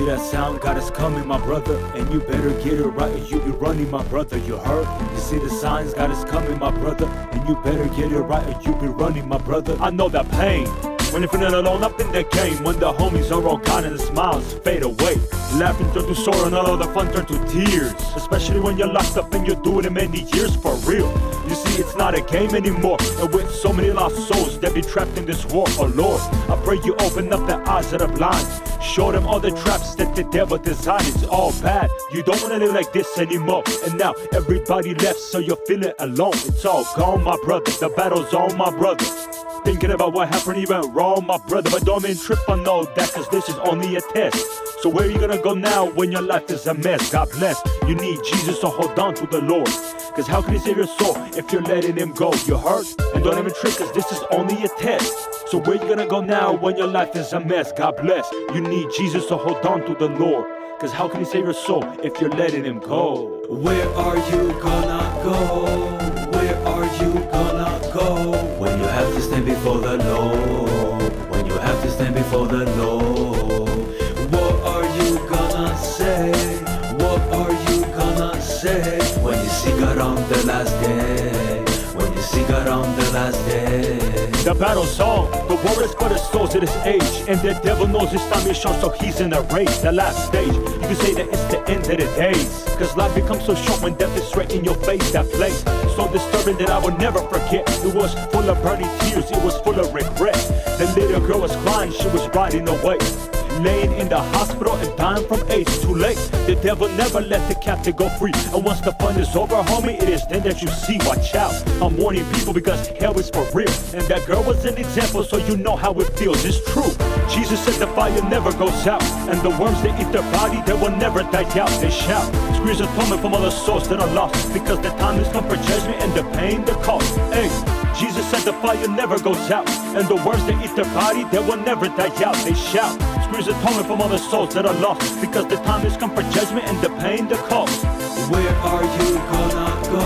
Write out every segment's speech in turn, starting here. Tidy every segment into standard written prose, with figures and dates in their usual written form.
that sound? God is coming, my brother, and you better get it right, or you be running, my brother. You heard? You see the signs? God is coming, my brother, and you better get it right, or you be running, my brother. I know that pain when you're feeling alone up in the game, when the homies are all gone and the smiles fade away. Laughing turn to sorrow and all of the fun turn to tears, especially when you're locked up and you're doing it many years for real. You see, it's not a game anymore, and with so many lost souls that be trapped in this war. Oh Lord, I pray you open up the eyes of the blind, show them all the traps that the devil designed. It's all bad, you don't wanna live like this anymore. And now everybody left, so you're feeling alone. It's all gone, my brother, the battle's on, my brother. Thinking about what happened even wrong, my brother, but don't even trip on all that, cause this is only a test. So where are you gonna go now when your life is a mess? God bless, you need Jesus, so hold on to the Lord, cause how can he save your soul if you're letting him go? You hurt? And don't even trip, cause this is only a test. So where you gonna go now when your life is a mess? God bless, you need Jesus, so hold on to the Lord, cause how can he save your soul if you're letting him go? Where are you gonna go? Where are you gonna go? When you have to stand before the Lord, when you have to stand before the Lord. What are you gonna say? What are you gonna say? When you see God on the last day, when you see God on the last day. The battle's on, the war is for the souls of this age, and the devil knows his time is short, so he's in a race. The last stage, you can say that it's the end of the days, cause life becomes so short when death is right in your face. That place, so disturbing that I will never forget. It was full of burning tears, it was full of regret. The little girl was crying, she was riding away, laying in the hospital and dying from AIDS. Too late, the devil never let the captive go free, and once the fun is over, homie, it is then that you see. Watch out, I'm warning people because hell is for real, and that girl was an example, so you know how it feels. It's true, Jesus said the fire never goes out, and the worms that eat their body, they will never die out. They shout, screams atonement from all the souls that are lost, because the time has come for judgment and the pain, the cost. Hey, Jesus said the fire never goes out, and the worms that eat their body, they will never die out. They shout, screams atonement from all the souls that are lost, because the time has come for judgment and the pain, the cost. Where are you gonna go?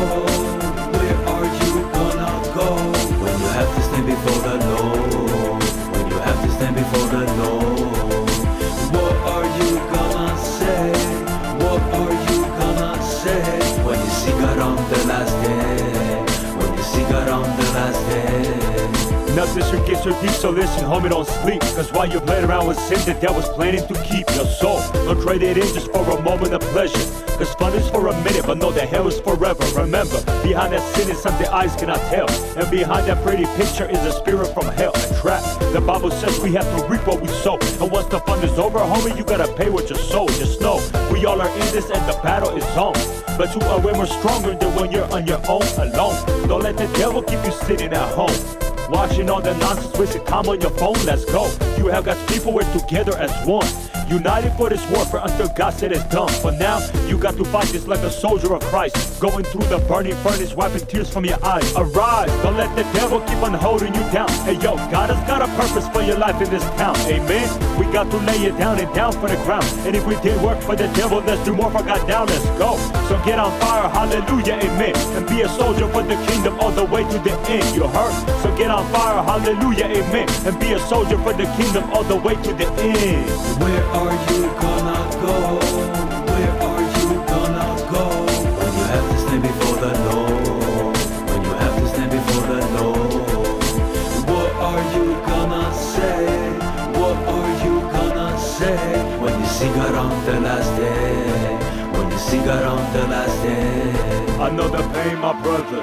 Where are you gonna go? When you have to stand before the Lord, when you have to stand before the Lord. What are you gonna say? What are you gonna say? When you see God on the last day, when you see God on the last day. Nothing should get so deep, so listen, homie, don't sleep, cause while you're playing around with sin, the devil's planning to keep your soul. Don't trade it in just for a moment of pleasure, cause fun is for a minute, but know that hell is forever. Remember, behind that sin is something eyes cannot tell, and behind that pretty picture is a spirit from hell, a trap. The Bible says we have to reap what we sow, and once the fun is over, homie, you gotta pay with your soul. Just know, we all are in this and the battle is on, but you are way more stronger than when you're on your own, alone. Don't let the devil keep you sitting at home, watching all the nonsense, wasting time on your phone. Let's go. You have God's people, we're together as one, united for this warfare until God said it's done. For now, you got to fight this like a soldier of Christ, going through the burning furnace, wiping tears from your eyes. Arise, don't let the devil keep on holding you down. Hey yo, God has got a purpose for your life in this town. Amen. We got to lay it down and down for the ground, and if we did work for the devil, let's do more for God down. Let's go. So get on fire, hallelujah, amen, and be a soldier for the kingdom all the way to the end. You heard? So get on fire, hallelujah, amen, and be a soldier for the kingdom all the way to the end. Where are you gonna go? Where are you gonna go? When you have to stand before the Lord, when you have to stand before the Lord. What are you gonna say? What are you gonna say? When you see God on the last day, when you see God on the last day. I know the pain, my brother,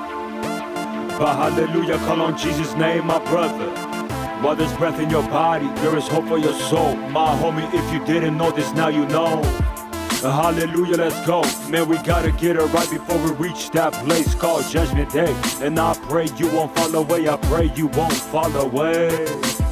but hallelujah, call on Jesus' name, my brother. While there's breath in your body, there is hope for your soul. My homie, if you didn't know this, now you know. Hallelujah, let's go. Man, we gotta get it right before we reach that place called Judgment Day. And I pray you won't fall away, I pray you won't fall away.